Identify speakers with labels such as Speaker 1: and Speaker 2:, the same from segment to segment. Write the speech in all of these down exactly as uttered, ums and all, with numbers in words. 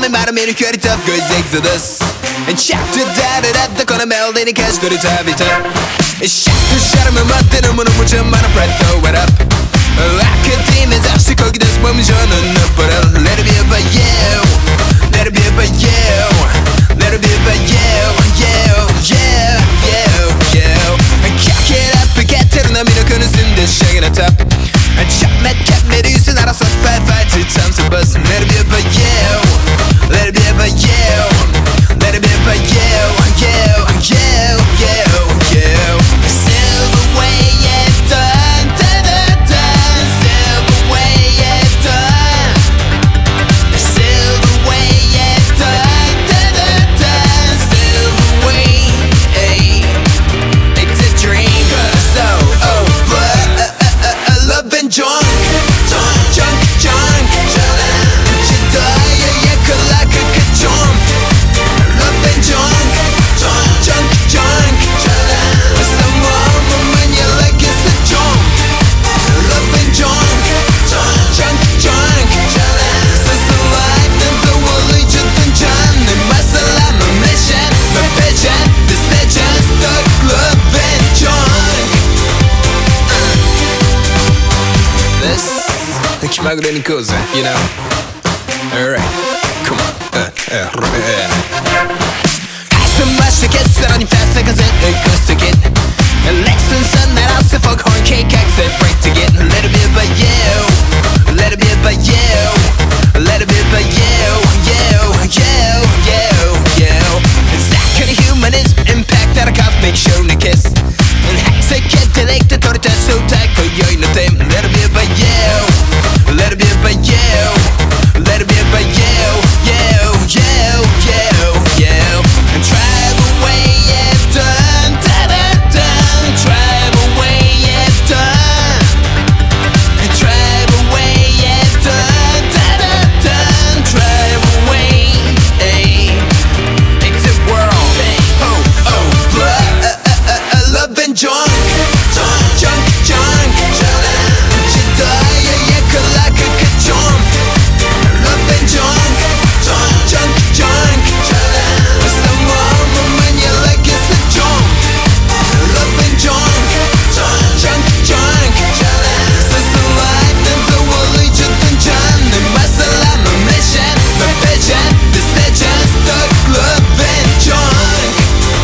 Speaker 1: 말은 미리 cut it up cause exodus And shout to that it up the corner melody catch to the top it up And shout to shut him up then I'm gonna put your man up right throw it up Academia's actually cooking this woman's running up but uh, let it be about you Let it be about you Let it be about you You, you, you, you And cock it up and get to the number no couldn't sing this shaking it up And chop me, cat me, do you see that I saw five, five, two times a bus Let it be about you Let it be about you Let it be about you You, you, you, you Silver way it's done Da da da Silver way it's done Silver way it's done Da da da Silver way It's a dream So over Lovin Junk Junk, junk She die, yeah, yeah, could like a ka-jump Lovin Junk Junk, junk Someone woman you like it's a jump Lovin Junk Junk, junk Since the life and the world is just a junk And my salam, my mission, my vision Decision, stuck, Lovin Junk This Kimagro 되는 cosa, you know Alright, come on uh, uh, uh. 한숨 마시게 쓰러니 fast cause it goes to get Lexus and that I'll say fuck horn cake accent break to get Let it be about you Let it be about you Let it be about you You, you, you, you It's that kind of humanism impact that I cosmic show to kiss And hacks a kid to like the thought that's so tight for you in the thing Let it be about you Let it be about you Let it be about you You, you, you, you And travel away it's done Da da da Travel away it's done And travel away it's done Da da da Travel away Exit world Oh, oh, blood Lovin Junk Junk, junk She die, yeah, yeah, could like a ka-jump Lovin Junk Junk, junk Someone woman you like it's a jump Lovin Junk Junk, junk Since the life and the world is just a junk And my salam, my mission, my vision Decision, stuck, Lovin Junk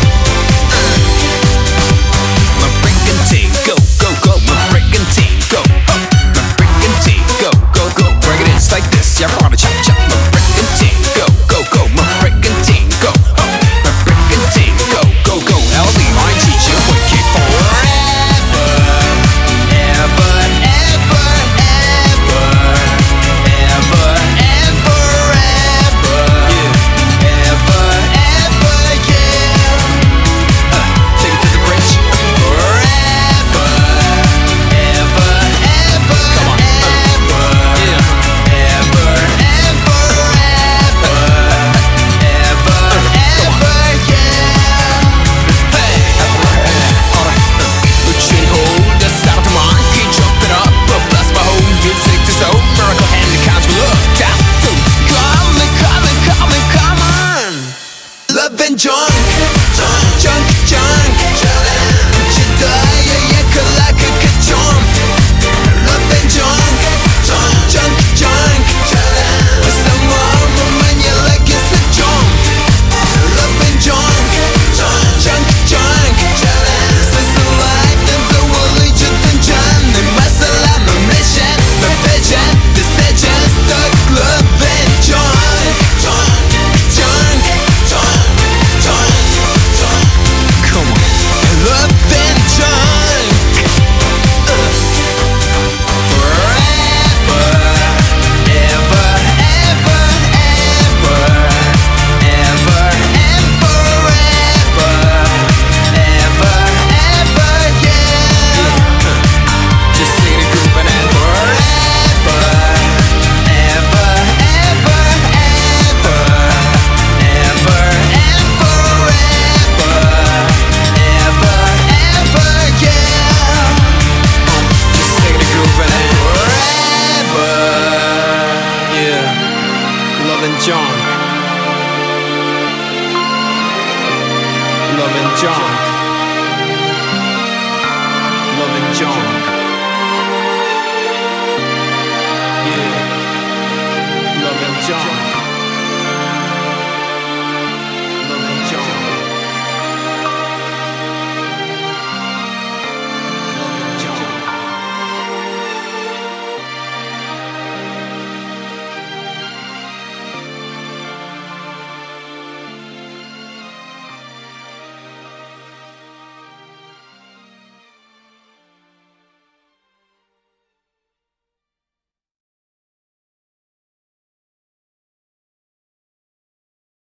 Speaker 1: My brigantine, go, go, go My brigantine, go, oh My brigantine, go, go, go Bring it in, it's like this, yeah, I wanna chop, chop My brigantine, go, go, go My brigantine, go, oh My brigantine, go, go, go L B I G G, wicked forever Ever, ever, ever Ever, ever, ever Yeah Ever, ever, yeah uh, Take it to the bridge Forever Ever, ever, Come on. ever Yeah Ever, ever, ever Ever, ever, yeah Hey Alright Chin hold us out of mind Keep jumping up But bless my whole music to so Miracle hand the couch look down Dudes Come on, come on, come on, come on Lovin Junk Junk, junk She die, yeah, yeah, could like a ka-jump Lovin Junk Junk, junk Someone woman you like it's a jump Lovin Junk Junk, junk Since the life and the world is just a junk And my salam, my mission, my vision Decision, stuck, Lovin Junk Junk, junk Come on Lovin Junk uh. Forever Ever, ever, ever Ever, and forever Ever, ever, yeah Just sing the group and then forever Ever, ever, ever Ever, and forever Ever, ever, yeah Just sing the group and then forever Yeah Lovin Junk Lovin Junk. Lovin Junk.